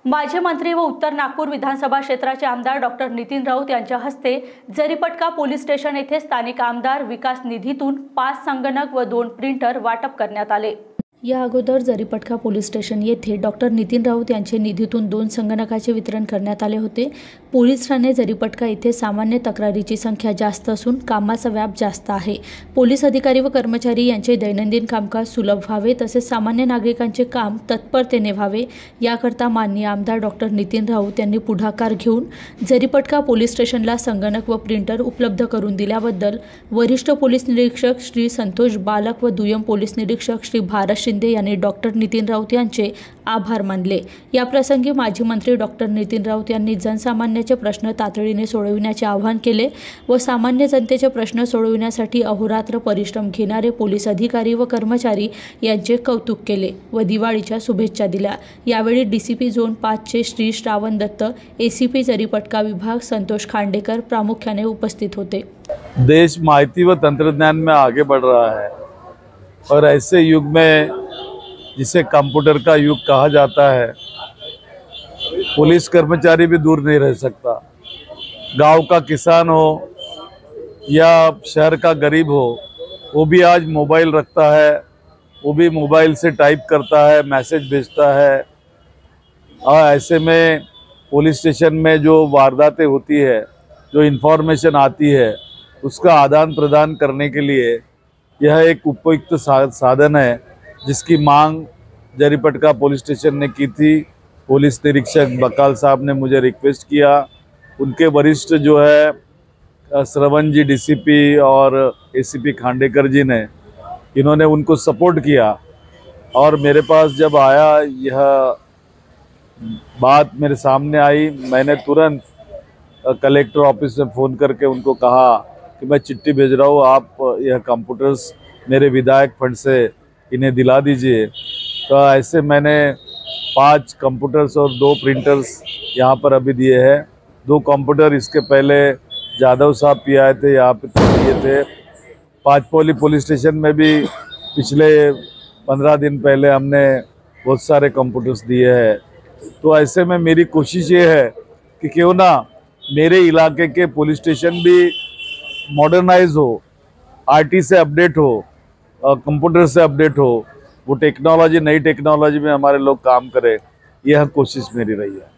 माजी मंत्री व उत्तर नागपूर विधानसभा क्षेत्राचे आमदार डॉक्टर नितीन राऊत यांच्या हस्ते जरीपटका पोलीस स्टेशन येथे स्थानिक आमदार विकास निधीतून 5 संगणक व 2 प्रिंटर वाटप करण्यात आले। या अगोदर जरीपटका पोलीस स्टेशन येथे डॉक्टर नितीन राऊत यांचे निधीतून 2 संगणकाचे वितरण करण्यात आले होते। पोलीस ठाणे जरीपटका येथे सामान्य तक्रारीची संख्या जास्त असून कामाचा व्याप जास्त आहे। पोलीस अधिकारी व कर्मचारी यांचे दैनंदिन कामकाज सुलभ व्हावे तसेच सामान्य नागरिकांचे काम तत्परतेने व्हावे याकरता माननीय आमदार डॉक्टर नितीन राऊत यांनी पुढाकार घेऊन जरीपटका पोलीस स्टेशनला संगणक व प्रिंटर उपलब्ध करून दिल्याबद्दल वरिष्ठ पोलीस निरीक्षक श्री संतोष बालक व दुय्यम पोलीस निरीक्षक श्री भारत शिंदे यांनी डॉक्टर नितीन राऊत यांचे आभार मानले। या प्रसंगी माजी मंत्री डॉक्टर नितीन राऊत यांनी जनसामान्याचे प्रश्न तातडीने सोडविण्याचे आवाहन केले व सामान्य जनतेचे प्रश्न सोडविण्यासाठी अहोरात्र परिश्रम घेणारे पोलीस अधिकारी व कर्मचारी यांचे कौतुक केले व दिवाळीच्या शुभेच्छा दिल्या। यावेळी डीसीपी झोन 5 चे श्री श्रावण दत्त, एसीपी जरीपटका विभाग संतोष खांडेकर प्रामुख्याने उपस्थित होते। देश माहिती व तंत्रज्ञान में आगे बढ़ रहा है और ऐसे युग में जिसे कंप्यूटर का युग कहा जाता है, पुलिस कर्मचारी भी दूर नहीं रह सकता। गांव का किसान हो या शहर का गरीब हो, वो भी आज मोबाइल रखता है, वो भी मोबाइल से टाइप करता है, मैसेज भेजता है। और ऐसे में पुलिस स्टेशन में जो वारदातें होती है, जो इन्फॉर्मेशन आती है, उसका आदान प्रदान करने के लिए यह एक उपयुक्त साधन है, जिसकी मांग जरीपटका पुलिस स्टेशन ने की थी। पुलिस निरीक्षक बकाल साहब ने मुझे रिक्वेस्ट किया, उनके वरिष्ठ जो है श्रवण जी डीसीपी और एसीपी खांडेकर जी ने, इन्होंने उनको सपोर्ट किया। और मेरे पास जब आया यह बात मेरे सामने आई, मैंने तुरंत कलेक्टर ऑफिस में फ़ोन करके उनको कहा कि मैं चिट्ठी भेज रहा हूँ, आप यह कंप्यूटर्स मेरे विधायक फंड से इन्हें दिला दीजिए। तो ऐसे मैंने 5 कंप्यूटर्स और 2 प्रिंटर्स यहाँ पर अभी दिए हैं। 2 कंप्यूटर इसके पहले जादव साहब भी आए थे, यहाँ पे दिए थे। पांचपोली पुलिस स्टेशन में भी पिछले 15 दिन पहले हमने बहुत सारे कंप्यूटर्स दिए हैं। तो ऐसे में मेरी कोशिश ये है कि क्यों ना मेरे इलाके के पुलिस स्टेशन भी मॉडर्नाइज हो, आईटी से अपडेट हो, कंप्यूटर से अपडेट हो, वो टेक्नोलॉजी, नई टेक्नोलॉजी में हमारे लोग काम करें, यह कोशिश मेरी रही है।